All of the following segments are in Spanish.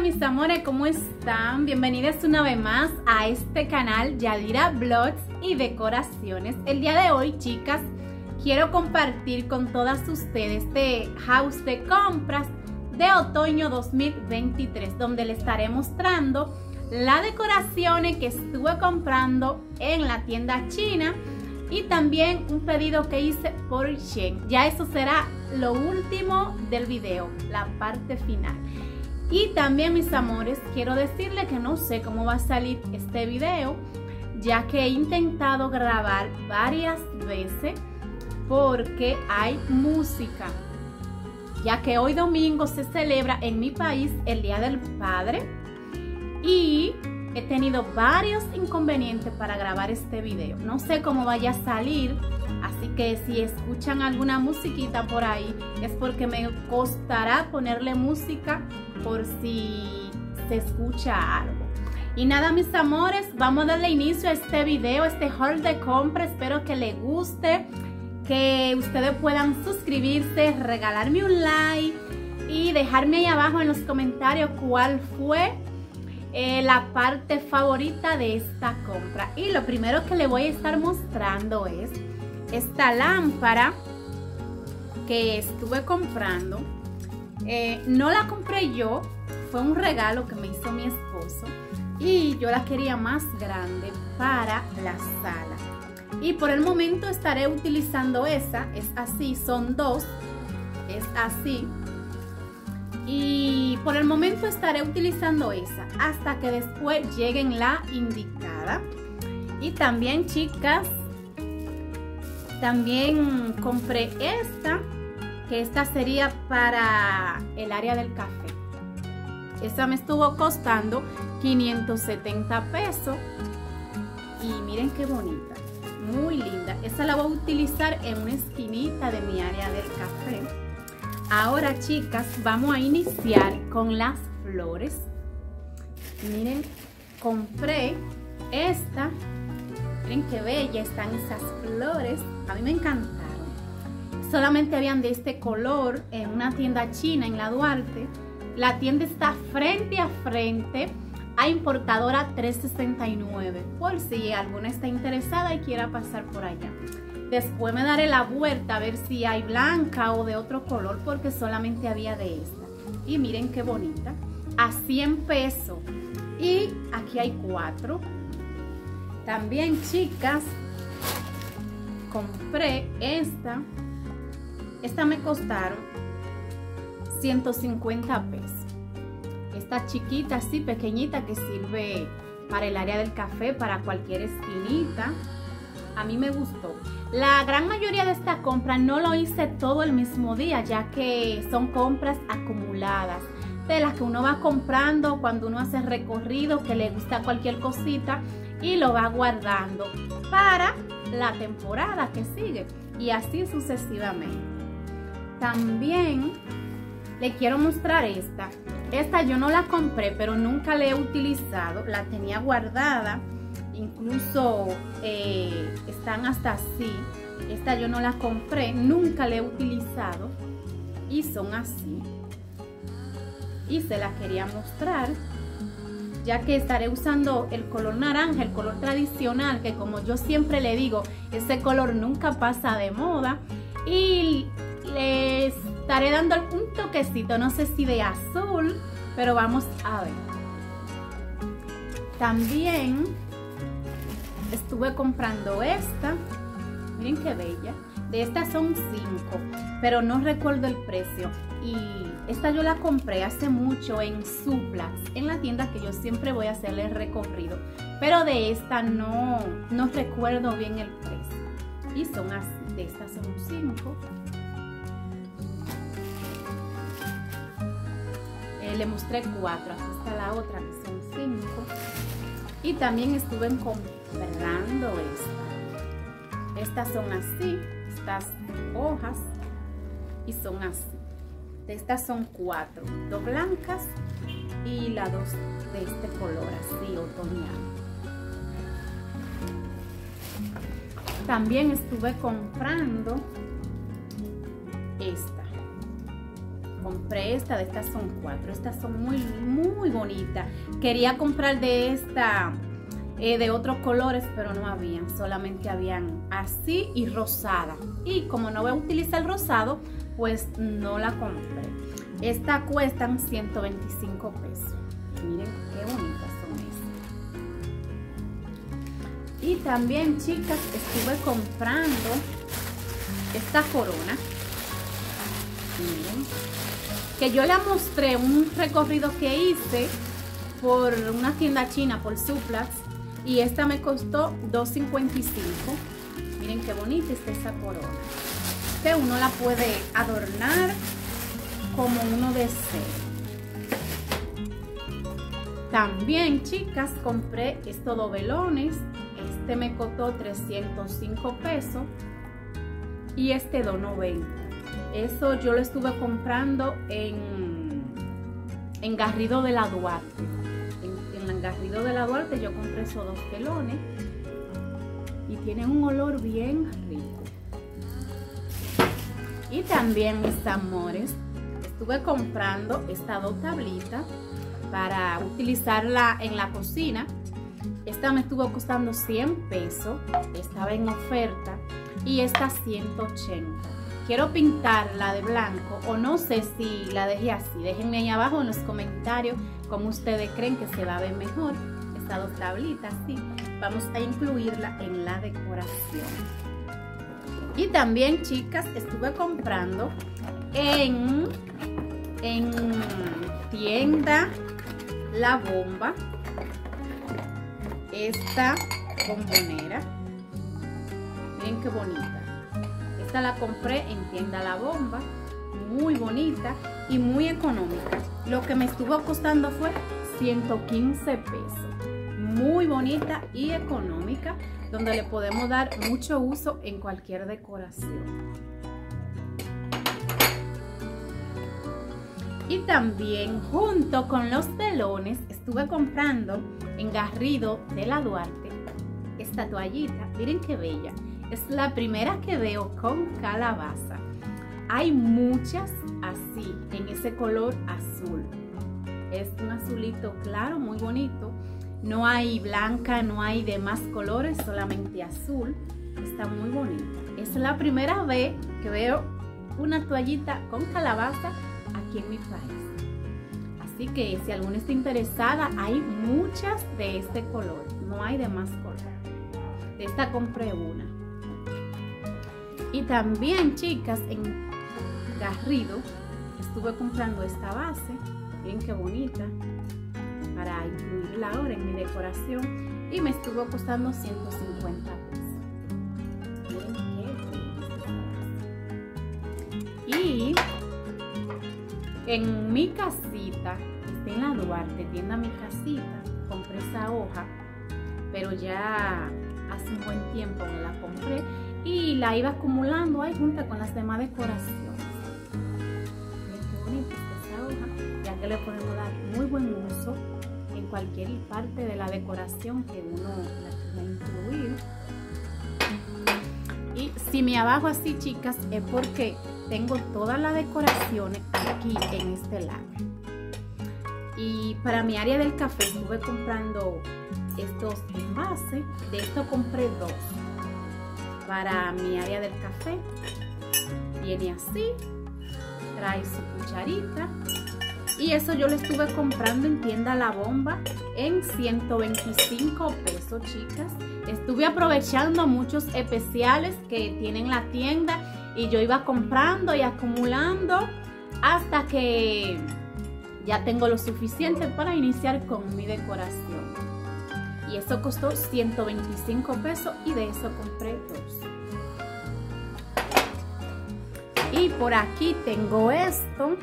mis amores, ¿cómo están? Bienvenidas una vez más a este canal Yadira Vlogs y Decoraciones. El día de hoy, chicas, quiero compartir con todas ustedes este house de compras de otoño 2023, donde les estaré mostrando las decoraciones que estuve comprando en la tienda china y también un pedido que hice por Shein. Ya eso será lo último del video, la parte final. Y también, mis amores, quiero decirles que no sé cómo va a salir este video, ya que he intentado grabar varias veces porque hay música, ya que hoy domingo se celebra en mi país el Día del Padre y he tenido varios inconvenientes para grabar este video. No sé cómo vaya a salir, así que si escuchan alguna musiquita por ahí es porque me costará ponerle música por si se escucha algo. Y nada, mis amores, vamos a darle inicio a este video, este haul de compra. Espero que les guste, que ustedes puedan suscribirse, regalarme un like y dejarme ahí abajo en los comentarios cuál fue la parte favorita de esta compra. Y lo primero que le voy a estar mostrando es esta lámpara que estuve comprando. No la compré yo, fue un regalo que me hizo mi esposo y yo la quería más grande para la sala. Y por el momento estaré utilizando esa, es así, son dos, es así. Y por el momento estaré utilizando esa hasta que después lleguen la indicada. Y también, chicas, también compré esta, que esta sería para el área del café. Esta me estuvo costando 570 pesos. Y miren qué bonita, muy linda. Esta la voy a utilizar en una esquinita de mi área del café. Ahora, chicas, vamos a iniciar con las flores. Miren, compré esta. Miren qué bella están esas flores. A mí me encantaron. Solamente habían de este color en una tienda china en la Duarte. La tienda está frente a frente a Importadora 369, por si alguna está interesada y quiera pasar por allá. Después me daré la vuelta a ver si hay blanca o de otro color, porque solamente había de esta. Y miren qué bonita, a 100 pesos. Y aquí hay 4. También, chicas, compré esta. Esta me costaron 150 pesos. Esta chiquita, así pequeñita, que sirve para el área del café, para cualquier esquinita. A mí me gustó. La gran mayoría de esta compra no lo hice todo el mismo día, ya que son compras acumuladas, de las que uno va comprando cuando uno hace recorrido, que le gusta cualquier cosita y lo va guardando para la temporada que sigue y así sucesivamente. También le quiero mostrar esta. Esta yo no la compré, pero nunca la he utilizado. La tenía guardada. Incluso están hasta así. Esta yo no la compré, nunca la he utilizado. Y son así. Y se la quería mostrar, ya que estaré usando el color naranja, el color tradicional, que como yo siempre le digo, ese color nunca pasa de moda. Y les estaré dando un toquecito, no sé si de azul, pero vamos a ver. También estuve comprando esta. Miren qué bella. De estas son 5, pero no recuerdo el precio. Y esta yo la compré hace mucho en Suplas, en la tienda que yo siempre voy a hacerle el recorrido. Pero de esta no recuerdo bien el precio. Y son así. De estas son 5. Le mostré 4. Aquí está la otra, que son 5. Y también estuve comprando esta. Estas son así, estas hojas, y son así. De estas son 4, 2 blancas y las 2 de este color así otoñal. También estuve comprando esta. compré esta. De estas son 4. Estas son muy bonitas. Quería comprar de esta, de otros colores, pero no habían. Solamente habían así y rosada. Y como no voy a utilizar el rosado, pues no la compré. Esta cuestan 125 pesos. Miren qué bonitas son estas. Y también, chicas, estuve comprando esta corona. Miren, que yo la mostré un recorrido que hice por una tienda china, por Suplas, y esta me costó $2.55. Miren qué bonita está esa corona, que uno la puede adornar como uno desee. También, chicas, compré estos 2 velones. Este me costó 305 pesos y este 2.90. Eso yo lo estuve comprando en Garrido de la Duarte. En Garrido de la Duarte yo compré esos 2 velones y tienen un olor bien rico. Y también, mis amores, estuve comprando estas 2 tablitas para utilizarla en la cocina. Esta me estuvo costando 100 pesos, estaba en oferta, y esta 180. Quiero pintarla de blanco, o no sé si la dejé así. Déjenme ahí abajo en los comentarios cómo ustedes creen que se va a ver mejor estas 2 tablitas. Sí, vamos a incluirla en la decoración. Y también, chicas, estuve comprando en tienda La Bomba esta bombonera. Miren qué bonita. Esta la compré en tienda La Bomba, muy bonita y muy económica. Lo que me estuvo costando fue 115 pesos. Muy bonita y económica, donde le podemos dar mucho uso en cualquier decoración. Y también, junto con los velones, estuve comprando en Garrido de la Duarte esta toallita. Miren qué bella. Es la primera que veo con calabaza. Hay muchas así, en ese color azul. Es un azulito claro, muy bonito. No hay blanca, no hay demás colores, solamente azul. Está muy bonita. Es la primera vez que veo una toallita con calabaza aquí en mi país. Así que si alguna está interesada, hay muchas de este color. No hay demás color. De esta compré una. Y también, chicas, en Garrido estuve comprando esta base. Miren qué bonita, para incluirla ahora en mi decoración, y me estuvo costando 150 pesos. Miren qué bonita. Y en mi casita, está en la Duarte, tienda Mi Casita, compré esa hoja, pero ya hace un buen tiempo que la compré y la iba acumulando ahí junto con las demás decoraciones. Miren qué bonita está esa hoja, ya que le podemos dar muy buen uso en cualquier parte de la decoración que uno la quiera incluir. Y si me abajo así, chicas, es porque tengo todas las decoraciones aquí en este lado. Y para mi área del café estuve comprando estos envases. De esto compré 2 para mi área del café. Viene así, trae su cucharita, y eso yo lo estuve comprando en tienda La Bomba en 125 pesos, chicas. Estuve aprovechando muchos especiales que tienen la tienda y yo iba comprando y acumulando hasta que ya tengo lo suficiente para iniciar con mi decoración. Y eso costó 125 pesos y de eso compré 2. Y por aquí tengo esto.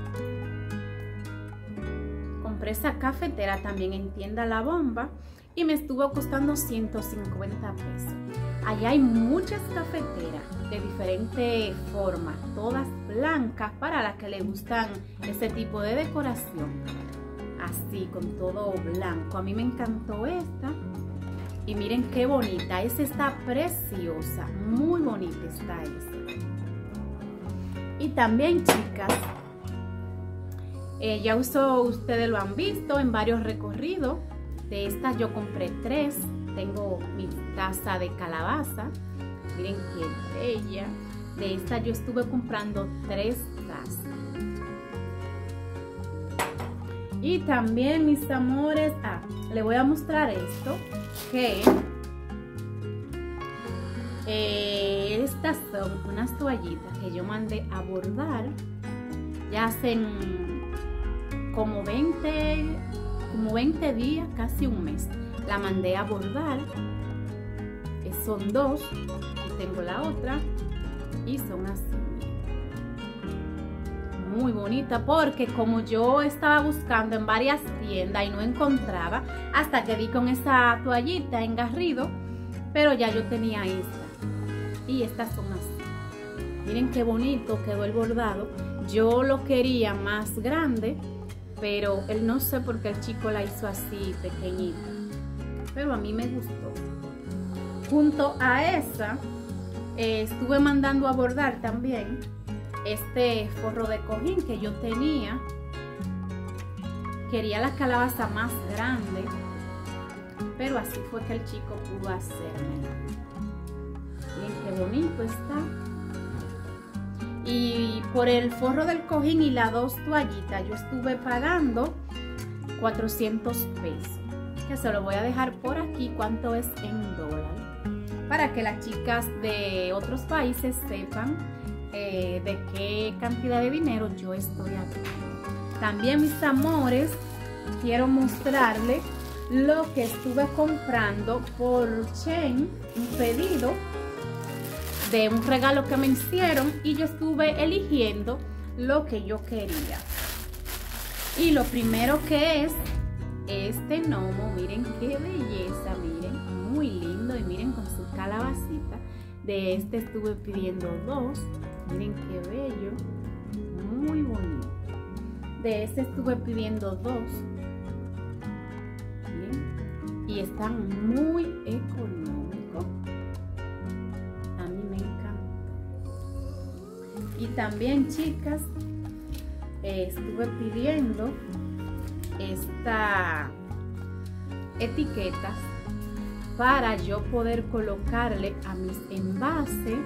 Compré esa cafetera también en tienda La Bomba y me estuvo costando 150 pesos. Allá hay muchas cafeteras de diferentes formas, todas blancas para las que le gustan ese tipo de decoración. Así, con todo blanco. A mí me encantó esta. Y miren qué bonita. Esta está preciosa. Muy bonita está esta. Y también, chicas, Ya ustedes lo han visto en varios recorridos. De estas yo compré 3. Tengo mi taza de calabaza. Miren qué bella. De esta yo estuve comprando 3 tazas. Y también, mis amores, les voy a mostrar esto, que estas son unas toallitas que yo mandé a bordar. Ya hacen como 20 días, casi un mes. La mandé a bordar. Son 2. Aquí tengo la otra. Y son así. Muy bonita, porque como yo estaba buscando en varias tiendas y no encontraba, hasta que di con esa toallita en Garrido, pero ya yo tenía esta. Y estas son así. Miren qué bonito quedó el bordado. Yo lo quería más grande, pero él no sé por qué el chico la hizo así pequeñita, pero a mí me gustó. Junto a esa estuve mandando a bordar también este forro de cojín que yo tenía. Quería la calabaza más grande, pero así fue que el chico pudo hacérmela. Miren qué bonito está. Y por el forro del cojín y las 2 toallitas yo estuve pagando 400 pesos, que se lo voy a dejar por aquí cuánto es en dólares, para que las chicas de otros países sepan de qué cantidad de dinero yo estoy hablando. También, mis amores, quiero mostrarles lo que estuve comprando por Shein, un pedido de un regalo que me hicieron, y yo estuve eligiendo lo que yo quería. Y lo primero que es este gnomo. Miren qué belleza, miren, muy lindo, y miren con su calabacita. De este estuve pidiendo 2. Miren qué bello, muy bonito. De este estuve pidiendo 2. Bien. Y están muy económicos. A mí me encanta. Y también, chicas, estuve pidiendo estas etiquetas para yo poder colocarle a mis envases.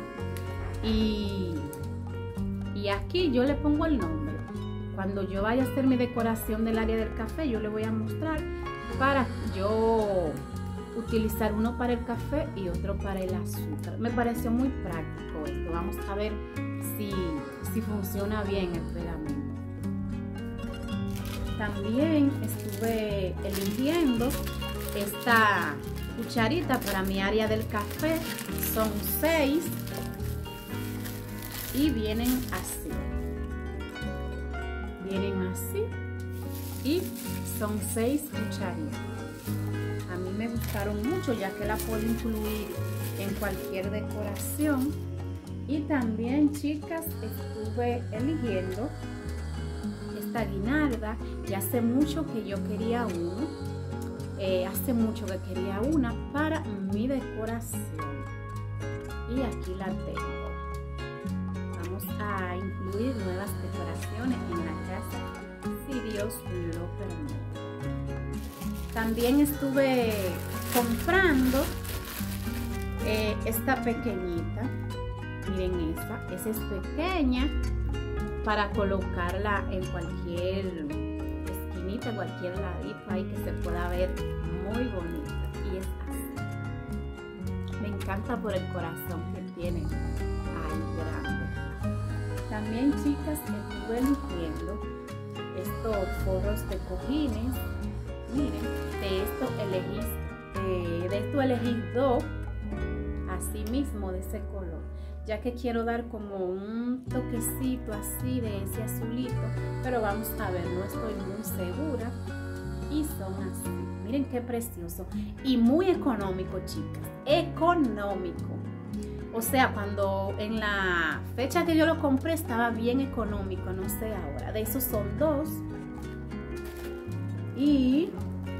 Y aquí yo le pongo el nombre. Cuando yo vaya a hacer mi decoración del área del café, yo le voy a mostrar para yo utilizar uno para el café y otro para el azúcar. Me pareció muy práctico esto. Vamos a ver si funciona bien el pegamento. También estuve eligiendo esta cucharita para mi área del café. Son 6 y vienen así. Vienen así y son 6 cucharitas. A mí me gustaron mucho, ya que la puedo incluir en cualquier decoración. Y también, chicas, estuve eligiendo esta guinalda. Ya hace mucho que yo quería uno. Hace mucho que quería una para mi decoración. Y aquí la tengo. Vamos a incluir nuevas decoraciones en la casa, si Dios lo permite. También estuve comprando esta pequeñita. Miren esa es pequeña, para colocarla en cualquier esquinita, cualquier ladito ahí, que se pueda ver muy bonita. Y es así. Me encanta por el corazón que tiene ahí grande. También, chicas, estuve eligiendo estos forros de cojines. Miren, de esto elegí 2, así mismo, de ese color, ya que quiero dar como un toquecito así de ese azulito, pero vamos a ver, no estoy muy segura. Y son así. Miren qué precioso y muy económico, chicas, económico. O sea, cuando en la fecha que yo lo compré estaba bien económico, no sé ahora. De esos son 2. Y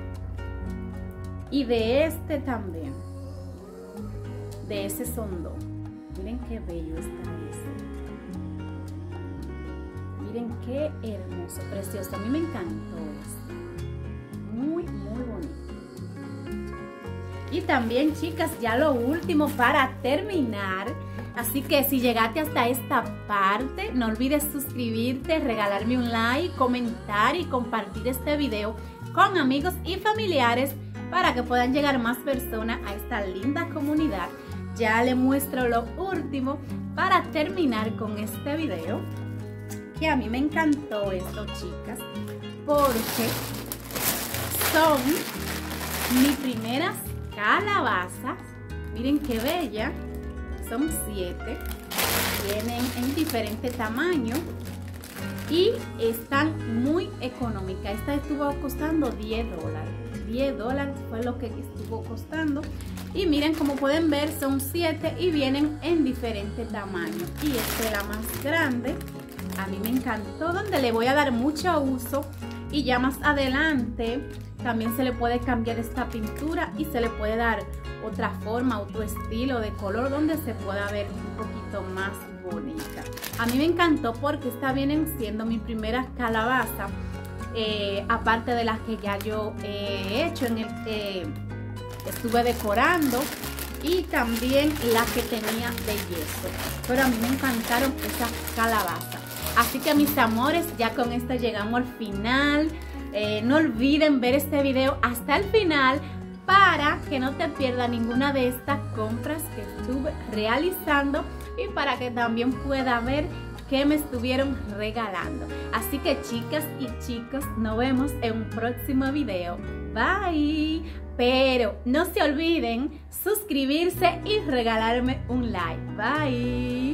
de este también. De ese son 2. Miren qué bello está ese. Miren qué hermoso, precioso. A mí me encantó esto. Muy, muy bonito. Y también, chicas, ya lo último para terminar. Así que si llegaste hasta esta parte, no olvides suscribirte, regalarme un like, comentar y compartir este video con amigos y familiares para que puedan llegar más personas a esta linda comunidad. Ya les muestro lo último para terminar con este video, que a mí me encantó esto, chicas, porque son mis primeras calabazas. Miren qué bella. Son 7, vienen en diferente tamaño y están muy económicas. Esta estuvo costando $10. $10 fue lo que estuvo costando. Y miren, como pueden ver, son 7 y vienen en diferente tamaño. Y esta es la más grande. A mí me encantó, donde le voy a dar mucho uso. Y ya más adelante también se le puede cambiar esta pintura y se le puede dar otra forma, otro estilo de color donde se pueda ver un poquito más bonita. A mí me encantó porque estas vienen siendo mi primera calabaza, aparte de las que ya yo he hecho, estuve decorando, y también las que tenía de yeso. Pero a mí me encantaron esas calabazas. Así que, mis amores, ya con esto llegamos al final. No olviden ver este video hasta el final para que no te pierdas ninguna de estas compras que estuve realizando y para que también pueda ver qué me estuvieron regalando. Así que, chicas y chicos, nos vemos en un próximo video. Bye. Pero no se olviden suscribirse y regalarme un like. Bye.